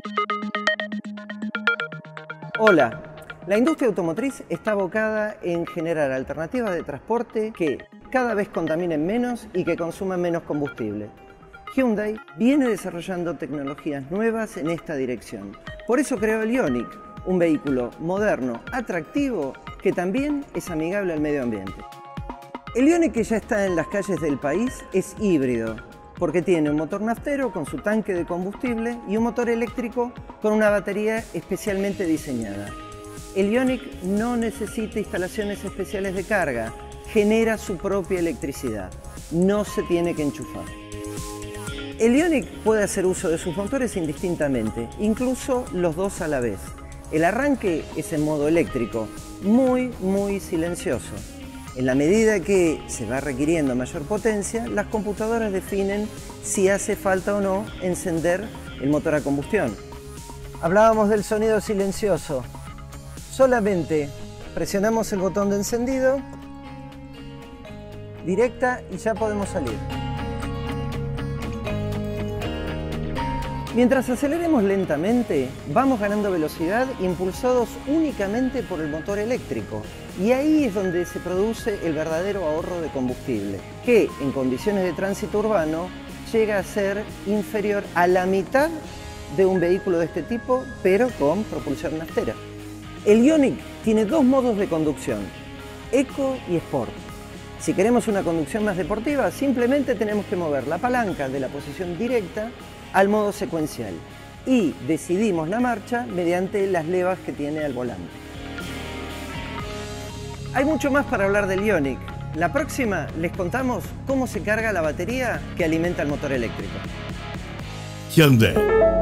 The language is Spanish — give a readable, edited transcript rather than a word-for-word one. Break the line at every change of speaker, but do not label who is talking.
Hola, la industria automotriz está abocada en generar alternativas de transporte que cada vez contaminen menos y que consuman menos combustible. Hyundai viene desarrollando tecnologías nuevas en esta dirección. Por eso creó el Ioniq, un vehículo moderno, atractivo, que también es amigable al medio ambiente. El Ioniq, que ya está en las calles del país, es híbrido, porque tiene un motor naftero con su tanque de combustible y un motor eléctrico con una batería especialmente diseñada. El Ioniq no necesita instalaciones especiales de carga, genera su propia electricidad, no se tiene que enchufar. El Ioniq puede hacer uso de sus motores indistintamente, incluso los dos a la vez. El arranque es en modo eléctrico, muy silencioso. En la medida que se va requiriendo mayor potencia, las computadoras definen si hace falta o no encender el motor a combustión. Hablábamos del sonido silencioso. Solamente presionamos el botón de encendido, directa, y ya podemos salir. Mientras aceleremos lentamente, vamos ganando velocidad impulsados únicamente por el motor eléctrico. Y ahí es donde se produce el verdadero ahorro de combustible, que en condiciones de tránsito urbano llega a ser inferior a la mitad de un vehículo de este tipo, pero con propulsión naftera. El Ioniq tiene dos modos de conducción, Eco y Sport. Si queremos una conducción más deportiva, simplemente tenemos que mover la palanca de la posición directa al modo secuencial y decidimos la marcha mediante las levas que tiene al volante. Hay mucho más para hablar del Ioniq. La próxima les contamos cómo se carga la batería que alimenta el motor eléctrico.
Hyundai.